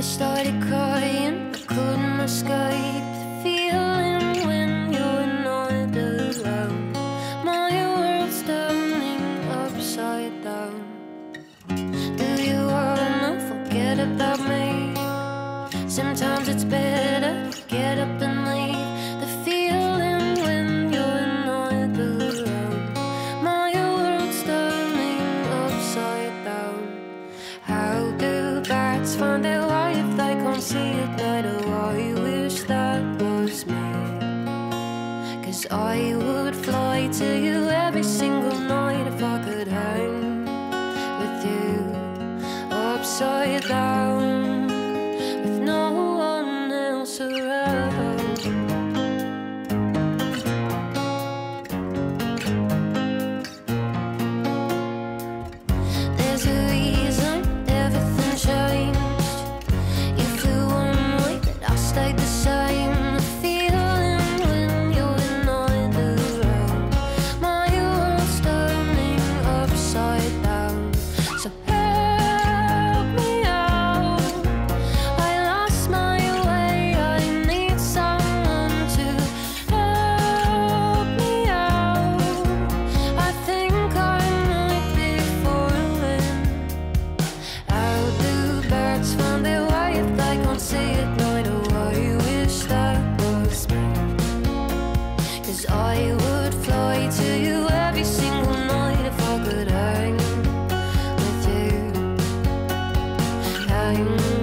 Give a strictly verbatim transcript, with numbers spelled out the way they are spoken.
started crying, I couldn't escape the feeling when you're not around. My world's turning upside down. Do you wanna forget about me? Sometimes it's better to get up and leave the feeling when you're not around. My world's turning upside down. How do bats find their way if they can't see at night? Oh, I wish that was me, 'cause I would fly to you every single night if I could hang with you upside down with no one else around. There's a reason everything changed. You flew one way, but I stayed the same. The feeling when you're not around. My world's turning upside down. So help me out. I lost my way. I need someone to help me out. I think I might be falling. How do birds find their way if they can't see at night? Oh, I wish that was me, 'cause I would fly to you every single night if I could hang with you, hang